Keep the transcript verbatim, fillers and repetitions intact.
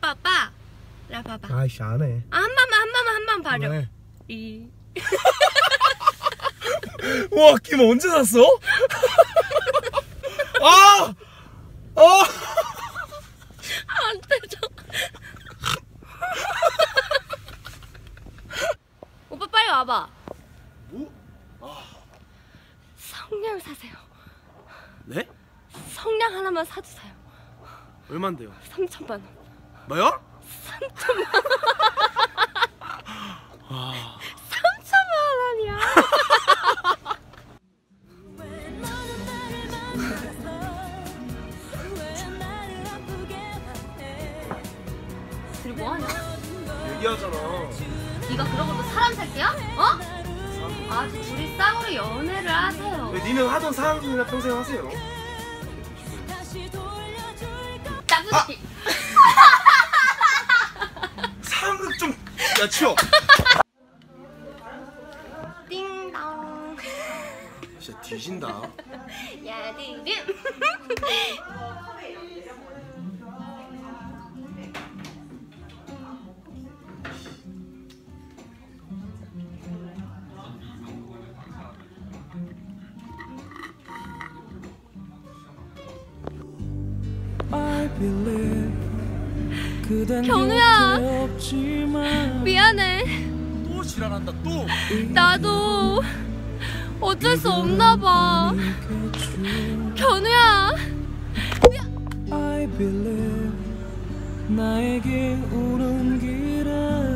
오빠 오빠 나 봐봐. 아이씨 안 해. 아, 한 번만 한 번만 한 번 봐줘. 왜? 이. 와, 김 언제 샀어? 아! 아! 안 되죠. 오빠 빨리 와봐. 뭐? 아. 성냥 사세요. 네? 성냥 하나만 사주세요. 얼만데요? 삼천만 원. 뭐요? 삼천만 원. 아. 삼천만 원이야. 둘이 뭐하냐? 얘기하잖아. 네가 그러고도 사람 살게야? 어? 아주 둘이 쌍으로 연애를 하세요. 왜 니는 하던 사람들이나 평생 하세요? 나쁘지? 상극 좀. 야, 치워. 띵동. 진짜 뒤진다. 야, 디dim. 견우야, 미안해. 또 지랄한다 또. 나도 어쩔 수 없나 봐. 견우야. I believe 나에게 오는 길에